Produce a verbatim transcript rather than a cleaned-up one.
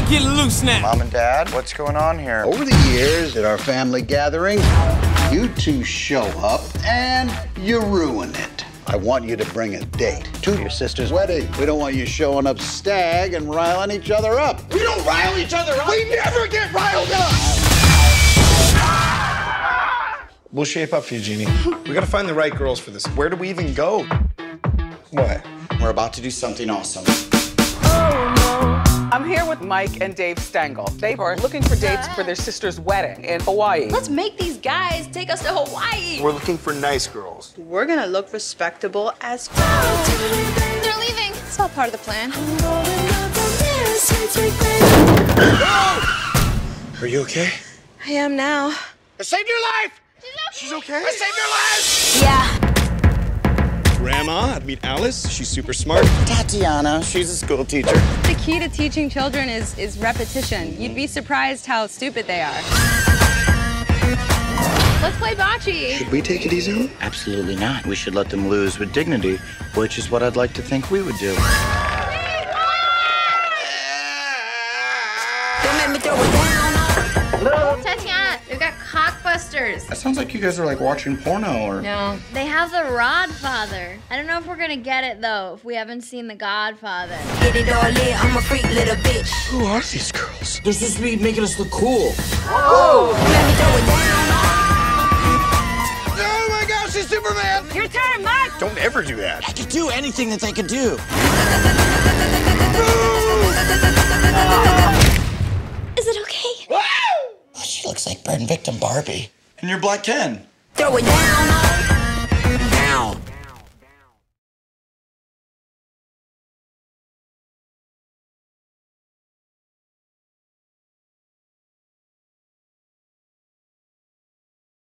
Get loose now. Mom and Dad, what's going on here? Over the years at our family gatherings, you two show up and you ruin it. I want you to bring a date to your sister's wedding. We don't want you showing up stag and riling each other up. We don't rile each other up. We never get riled up. We'll shape up for you, Jeannie. We gotta find the right girls for this. Where do we even go? What? We're about to do something awesome. I'm here with Mike and Dave Stengel. They are looking for dates for their sister's wedding in Hawaii. Let's make these guys take us to Hawaii. We're looking for nice girls. We're gonna look respectable as fuck. They're leaving. It's all part of the plan. Are you okay? I am now. I saved your life. She's okay? I saved your life. Yeah. Grandma, I'd meet Alice. She's super smart. Tatiana, she's a school teacher. The key to teaching children is, is repetition. You'd be surprised how stupid they are. Let's play bocce. Should we take it easy? Absolutely not. We should let them lose with dignity, which is what I'd like to think we would do. Tatiana, we've got cockbusters. That sounds like you guys are like watching porno or... No. They have the Rodfather. I don't know if we're gonna get it though, if we haven't seen the Godfather. Get it all lit, I'm a freak little bitch. Who are these girls? This is me making us look cool. Oh, let me throw it down. Oh my gosh, she's Superman. Your turn, Mike! Don't ever do that. I could do anything that they could do. Is it okay? Oh, she looks like burn victim Barbie. And you're Black Ken. Throw it down.